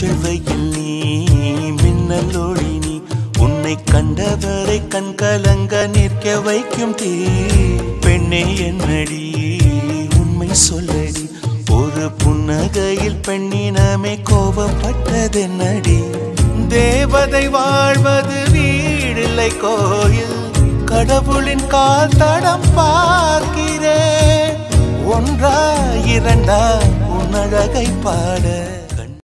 மஞ்சள் வெயில் நீ மின்னல் ஒளி நீ உன்னை கண்டவரை கண்கலங்க நிற்க வைக்கும் தீ பெண்ணே என்னடி உண்மை சொல்லடி ஒரு புன்னகையில் பெண்ணினமே கோபப்பட்டதென்னடி தேவதை வாழ்வது வீடில்லை கோயில் கடவுளின் கால் தடம் பார்க்கிறேன் ஒன்றா இரண்டா உன் அழகை பாட